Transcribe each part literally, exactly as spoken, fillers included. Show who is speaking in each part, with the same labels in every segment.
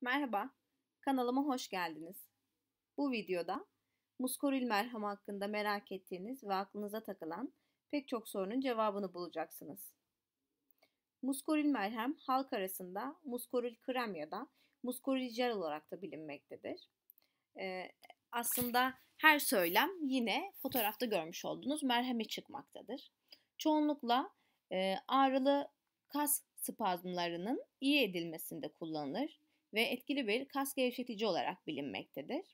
Speaker 1: Merhaba, kanalıma hoş geldiniz. Bu videoda muskoril merhem hakkında merak ettiğiniz ve aklınıza takılan pek çok sorunun cevabını bulacaksınız. Muskoril merhem halk arasında muskoril krem ya da muskoril jel olarak da bilinmektedir. Ee, aslında her söylem yine fotoğrafta görmüş olduğunuz merheme çıkmaktadır. Çoğunlukla e, ağrılı kas spazmlarının iyi edilmesinde kullanılır ve etkili bir kas gevşetici olarak bilinmektedir.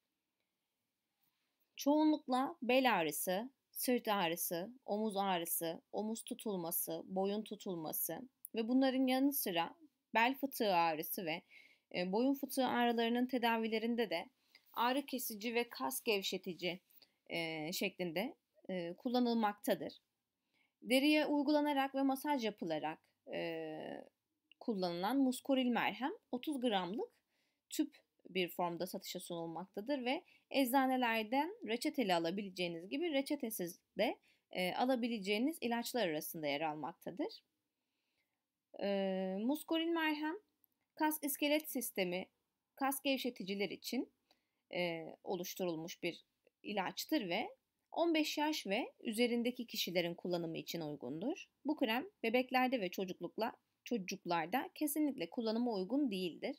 Speaker 1: Çoğunlukla bel ağrısı, sırt ağrısı, omuz ağrısı, omuz tutulması, boyun tutulması ve bunların yanı sıra bel fıtığı ağrısı ve e, boyun fıtığı ağrılarının tedavilerinde de ağrı kesici ve kas gevşetici e, şeklinde e, kullanılmaktadır. Deriye uygulanarak ve masaj yapılarak e, kullanılan muskoril merhem otuz gramlık tüp bir formda satışa sunulmaktadır ve eczanelerden reçeteli alabileceğiniz gibi reçetesiz de e, alabileceğiniz ilaçlar arasında yer almaktadır. E, muskoril merhem kas iskelet sistemi, kas gevşeticiler için e, oluşturulmuş bir ilaçtır ve on beş yaş ve üzerindeki kişilerin kullanımı için uygundur. Bu krem bebeklerde ve çocuklukla çocuklarda kesinlikle kullanıma uygun değildir.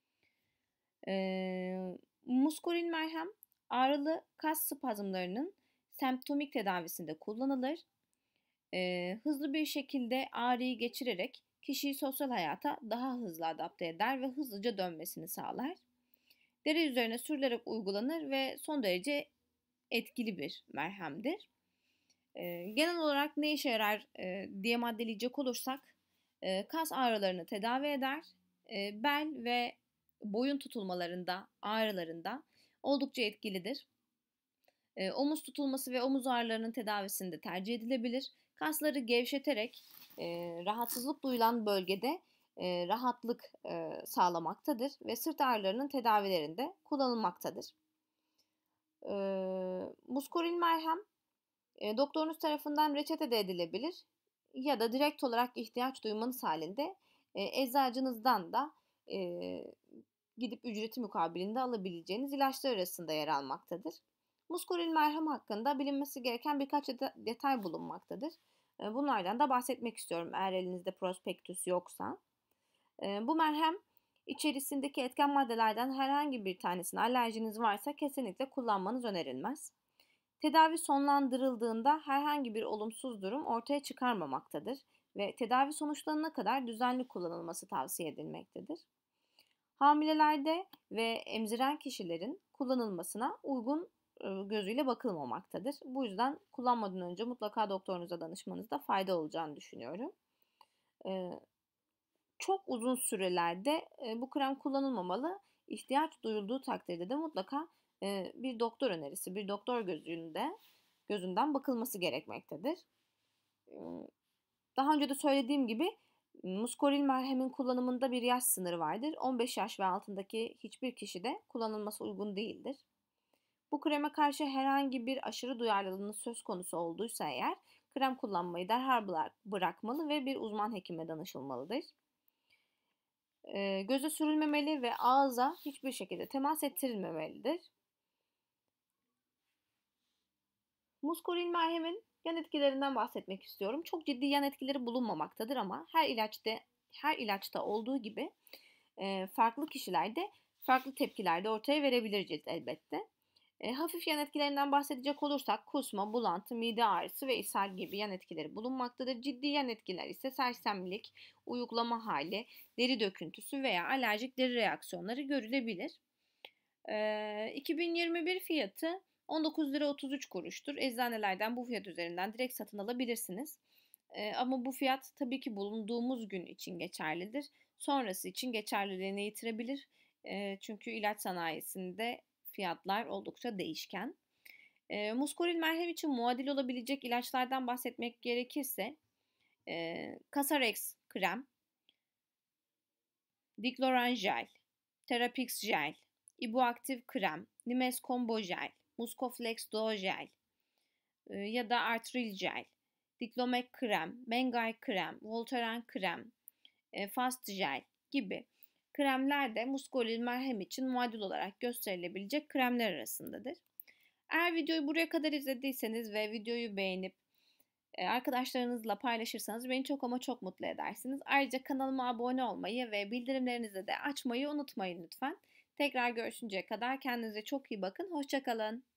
Speaker 1: E, muskoril merhem ağrılı kas spazmlarının semptomik tedavisinde kullanılır. E, hızlı bir şekilde ağrıyı geçirerek kişiyi sosyal hayata daha hızlı adapte eder ve hızlıca dönmesini sağlar. Deri üzerine sürülerek uygulanır ve son derece etkili bir merhemdir. E, genel olarak ne işe yarar e, diye maddeleyecek olursak e, kas ağrılarını tedavi eder, e, bel ve boyun tutulmalarında, ağrılarında oldukça etkilidir. E, omuz tutulması ve omuz ağrılarının tedavisinde tercih edilebilir. Kasları gevşeterek e, rahatsızlık duyulan bölgede e, rahatlık e, sağlamaktadır ve sırt ağrılarının tedavilerinde kullanılmaktadır. E, muskoril merhem e, doktorunuz tarafından reçete de edilebilir ya da direkt olarak ihtiyaç duymanız halinde e, eczacınızdan da e, gidip ücreti mukabilinde alabileceğiniz ilaçlar arasında yer almaktadır. Muskoril merhem hakkında bilinmesi gereken birkaç detay bulunmaktadır. E, bunlardan da bahsetmek istiyorum eğer elinizde prospektüs yoksa. E, bu merhem içerisindeki etken maddelerden herhangi bir tanesine alerjiniz varsa kesinlikle kullanmanız önerilmez. Tedavi sonlandırıldığında herhangi bir olumsuz durum ortaya çıkarmamaktadır ve tedavi sonuçlanana kadar düzenli kullanılması tavsiye edilmektedir. Hamilelerde ve emziren kişilerin kullanılmasına uygun gözüyle bakılmamaktadır. Bu yüzden kullanmadan önce mutlaka doktorunuza danışmanızda fayda olacağını düşünüyorum. Çok uzun sürelerde bu krem kullanılmamalı. İhtiyaç duyulduğu takdirde de mutlaka bir doktor önerisi, bir doktor gözünde gözünden bakılması gerekmektedir. Daha önce de söylediğim gibi muskoril merhemin kullanımında bir yaş sınırı vardır. on beş yaş ve altındaki hiçbir kişide kullanılması uygun değildir. Bu kreme karşı herhangi bir aşırı duyarlılığınız söz konusu olduysa eğer krem kullanmayı derhal bırakmalı ve bir uzman hekime danışılmalıdır. Göze sürülmemeli ve ağza hiçbir şekilde temas ettirilmemelidir. Muskoril merhemin yan etkilerinden bahsetmek istiyorum. Çok ciddi yan etkileri bulunmamaktadır ama her ilaçta her ilaçta olduğu gibi farklı kişilerde farklı tepkiler de ortaya verebiliriz elbette. E, hafif yan etkilerinden bahsedecek olursak kusma, bulantı, mide ağrısı ve ishal gibi yan etkileri bulunmaktadır. Ciddi yan etkiler ise sersemlik, uyuklama hali, deri döküntüsü veya alerjik deri reaksiyonları görülebilir. E, iki bin yirmi bir fiyatı on dokuz lira otuz üç kuruştur. Eczanelerden bu fiyat üzerinden direkt satın alabilirsiniz. E, ama bu fiyat tabii ki bulunduğumuz gün için geçerlidir. Sonrası için geçerliliğini yitirebilir. E, çünkü ilaç sanayisinde fiyatlar oldukça değişken. E, muskoril merhem için muadil olabilecek ilaçlardan bahsetmek gerekirse e, Casarex krem, Dicloran jel, Therapix jel, Ibuactiv krem, Nimes combo jel, Muscoflex duo jel e, ya da Artril jel, Diclomec krem, Bengay krem, Voltaren krem, e, Fast jel gibi kremler de muskuloskleril merhem için muadil olarak gösterilebilecek kremler arasındadır. Eğer videoyu buraya kadar izlediyseniz ve videoyu beğenip e, arkadaşlarınızla paylaşırsanız beni çok ama çok mutlu edersiniz. Ayrıca kanalıma abone olmayı ve bildirimlerinizi de açmayı unutmayın lütfen. Tekrar görüşünceye kadar kendinize çok iyi bakın. Hoşça kalın.